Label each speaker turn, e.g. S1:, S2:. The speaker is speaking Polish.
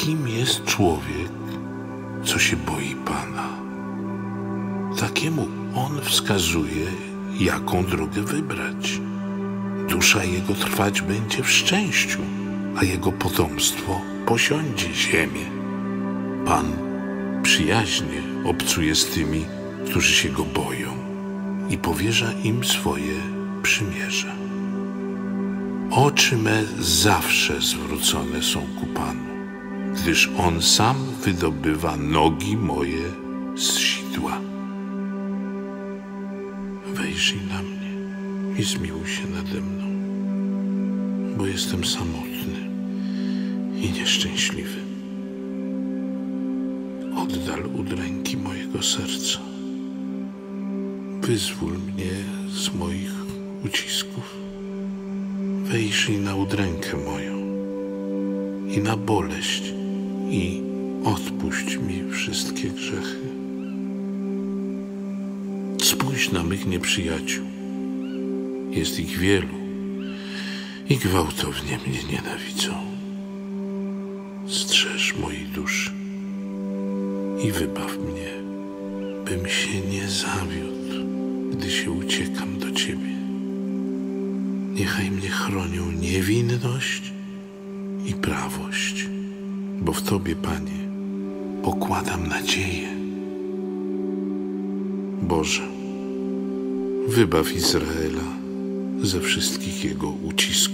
S1: Kim jest człowiek, co się boi Pana? Takiemu On wskazuje, jaką drogę wybrać. Dusza jego trwać będzie w szczęściu, a jego potomstwo posiądzie ziemię. Pan przyjaźnie obcuje z tymi, którzy się Go boją i powierza im swoje przymierze. Oczy me zawsze zwrócone są ku Panu, gdyż On sam wydobywa nogi moje z sidła. Wejrzyj na mnie i zmiłuj się nade mną, bo jestem samotny i nieszczęśliwy. Oddal udręki mojego serca. Wyzwól mnie z moich ucisków. Wejrzyj na udrękę moją i na boleść i odpuść mi wszystkie grzechy. Spójrz na mych nieprzyjaciół. Jest ich wielu i gwałtownie mnie nienawidzą. Strzeż mojej duszy i wybaw mnie, bym się nie zawiódł, gdy się uciekam do Ciebie. Niechaj mnie chronią niewinność i prawość, bo w Tobie, Panie, pokładam nadzieję. Boże, wybaw Izraela ze wszystkich jego ucisków.